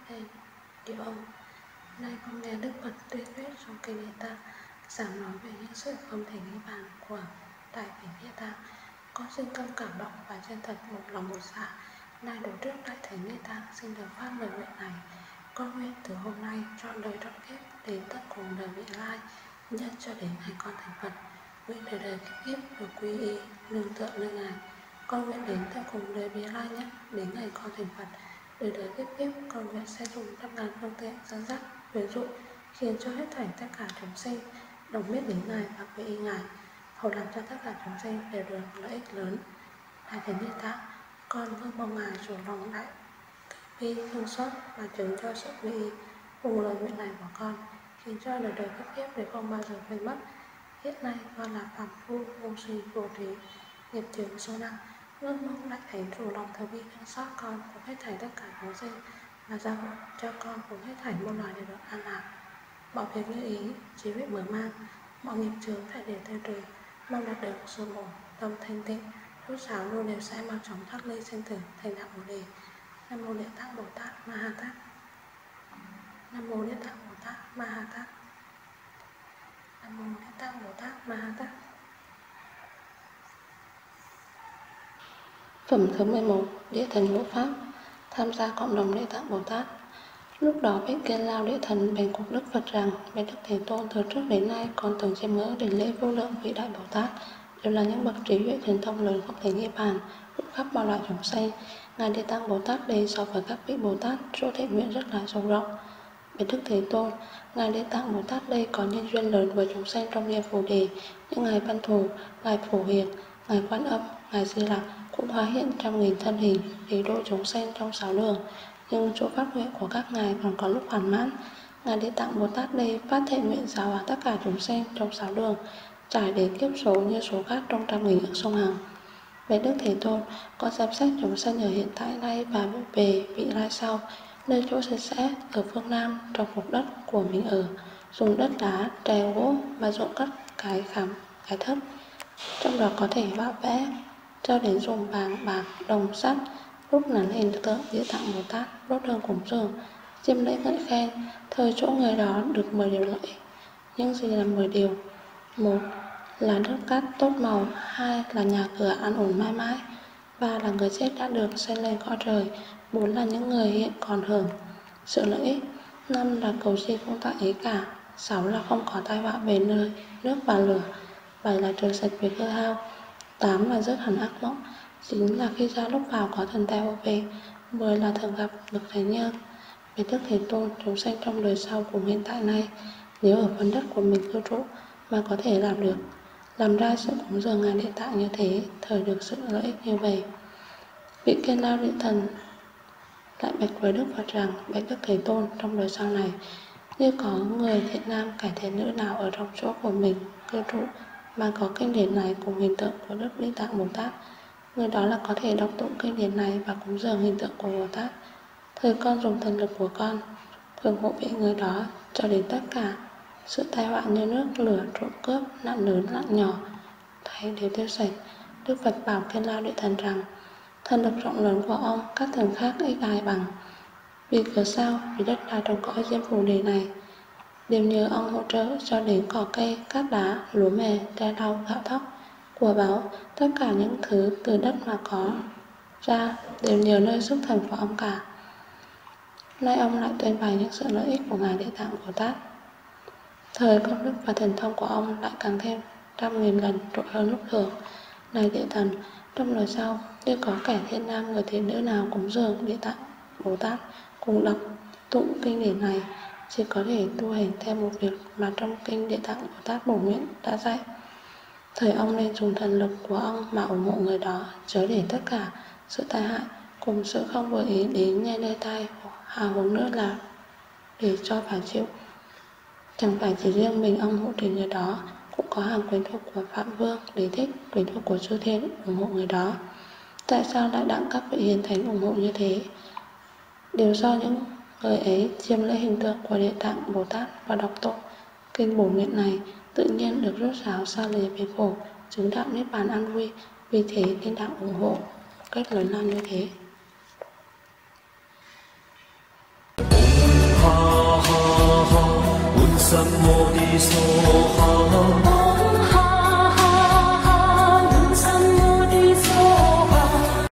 lên điều ông. Nay con nghe Đức Phật tuyên thuyết trong kinh Địa Tạng giảng nói về những sự không thể nghĩ bàn của Đại Bỉ Địa Tạng. Con xin tâm cảm động và chân thật một lòng một dạ nay đối trước Đại Thánh Địa Tạng xin được phát lời nguyện này. Con nguyện từ hôm nay trọn đời trọn kiếp đến tận cùng đời vị lai, nhất cho đến ngày con thành Phật, nguyện đời đời kiếp kiếp được quy y nương tựa nơi Ngài. Con nguyện đến tận cùng đời vị lai nhất đến ngày con thành Phật, đời đời kiếp kiếp con nguyện sẽ dùng trăm ngàn phương tiện dẫn dắt quyến dụ khiến cho hết thảy tất cả chúng sinh đồng biết đến Ngài và quy y Ngài, hầu làm cho tất cả chúng sinh đều được lợi ích lớn. Đại Thánh Địa Tạng, con ước mong Ngài chủ lòng đại bi thương xót và chứng cho sự quy y cùng lời nguyện này của con, khiến cho đời đời kiếp kiếp để không bao giờ quên mất. Hiện nay con là phàm phu vô sinh vô trí, nghiệp chướng số nặng, ước mong đại thánh chủ lòng từ bi thương xót con cùng hết thảy tất cả chúng sinh và gia hộ cho con cùng hết thảy muôn loài đều được an lạc, mọi việc như ý, trí huệ mở mang, mọi nghiệp chướng phải đều tiêu trừ, mong đạt được sự ổn tâm thanh tịnh, rốt ráo luôn đều sẽ mau chóng thoát ly sinh tử thành đạo Bồ đề. Nam mô Địa Tạng Bồ Tát Ma Ha Tát. Nam mô Địa Tạng Bồ Tát Ma Ha Tát. Nam mô Địa Tạng Bồ Tát Ma Ha Tát. Phẩm thứ 11. Địa Thần Ngũ Pháp. Tham gia cộng đồng Địa Tạng Bồ Tát. Lúc đó vị Kiên Lao Địa Thần bèn cùng Đức Phật rằng: Bệ Đức Thế Tôn, từ trước đến nay con từng chiêm ngưỡng đảnh lễ vô lượng vị đại Bồ Tát, đều là những bậc trí huệ thần thông lớn không thể nghĩ bàn, rộng khắp bao loại chúng sinh. Ngài Địa Tạng Bồ Tát đây so với các vị Bồ Tát chỗ thệ nguyện rất là sâu rộng. Bệ Đức Thế Tôn, Ngài Địa Tạng Bồ Tát đây có nhân duyên lớn với chúng sinh trong nghiệp Bồ đề. Những ngài Văn Thù, ngài Phổ Hiền, ngài Quan Âm, ngài Di Lặc cũng hóa hiện trăm nghìn thân hình để độ chúng sinh trong 6 đường. Nhưng chỗ phát nguyện của các ngài còn có lúc hoàn mãn. Ngài Địa Tạng Bồ Tát đây phát thệ nguyện giáo hóa tất cả chúng sinh trong 6 đường, trải đến kiếp số như số khác trong trăm nghìn ức sông Hằng. Bệ Đức Thế Tôn, con xem xét chúng sinh ở hiện tại nay và về vị lai sau, nơi chỗ sạch sẽ ở phương Nam trong vùng đất của mình ở, dùng đất đá, tre gỗ và dụng các cái khảm, cái thấp, trong đó có thể vẽ vẽ, cho đến dùng vàng, bạc, đồng, sắt, đúc nắn hình tượng Địa Tạng Bồ Tát, đốt hương cúng dường, chiêm lễ ngợi khen. Thời chỗ người đó được 10 điều lợi ích. Những gì là 10 điều? 1 là đất cát tốt màu, 2 là nhà cửa an ổn mãi mãi, 3 là người chết đã được xây lên cõi trời, 4 là những người hiện còn hưởng sự lợi ích, 5 là cầu gì cũng tại ý cả, 6 là không có tai họa về nơi nước và lửa, 7 là trừ sạch việc hư hao, 8 là dứt hẳn ác mộng, 9 là khi ra lúc vào có thần tai hộ về, 10 là thường gặp bậc thánh nhân. Bệ Đức Thế Tôn, chúng sinh trong đời sau cùng hiện tại nay, nếu ở phần đất của mình cư trụ mà có thể làm được, làm ra sự cúng dường ngài Địa Tạng như thế, thời được sự lợi ích như vậy. Vị Kiên Lao Địa Thần lại bạch với Đức Phật rằng: Bạch Đức Thế Tôn, trong đời sau này, như có người thiện nam kẻ thiện nữ nào ở trong chỗ của mình cư trụ mà có kinh điển này cùng hình tượng của Đức Địa Tạng Bồ Tát, người đó là có thể đọc tụng kinh điển này và cúng dường hình tượng của Bồ Tát. Thời con dùng thần lực của con thường hộ vệ người đó cho đến tất cả sự tai họa như nước, lửa, trộm cướp, nạn lớn, nạn nhỏ thay đều tiêu sạch. Đức Phật bảo Kiên Lao Địa Thần rằng: thần lực rộng lớn của ông các thần khác ít ai bằng. Vì cớ sao? Vì đất đai trong cõi Diêm Phù Đề này đều nhờ ông hỗ trợ cho đến cỏ cây, cát đá, lúa mè, tre lau, gạo thóc, của báu, tất cả những thứ từ đất mà có ra đều nhờ nơi sức thần của ông cả. Nay ông lại tuyên bày những sự lợi ích của ngài Địa Tạng Bồ Tát. Thời công đức và thần thông của ông lại càng thêm trăm nghìn lần trội hơn lúc thường. Này Địa Thần, trong lời sau, nếu có kẻ thiện nam người thiện nữ nào cúng dường Địa Tạng Bồ Tát cùng đọc tụng kinh điển này, chỉ có thể tu hành theo một việc mà trong kinh Địa Tạng Bồ Tát Bổ Nguyện đã dạy. Thời ông nên dùng thần lực của ông mà ủng hộ người đó, chớ để tất cả sự tai hại cùng sự không vừa ý đến nghe nơi tai hào hứng nữa là để cho phải chịu. Chẳng phải chỉ riêng mình ông hộ trì người đó, cũng có hàng quyến thuộc của Phạm Vương, Đế Thích, quyến thuộc của Chư Thiên ủng hộ người đó. Tại sao lại đặng các vị hiền thánh ủng hộ như thế? Đều do những người ấy chiêm lễ hình tượng của Địa Tạng Bồ Tát và đọc tụng kinh Bổ Nguyện này, tự nhiên được rốt ráo xa lìa biệt khổ, chứng đạo niết bàn an vui. Vì thế nên đặng ủng hộ cách lớn lao như thế. Nam mô Di So Ha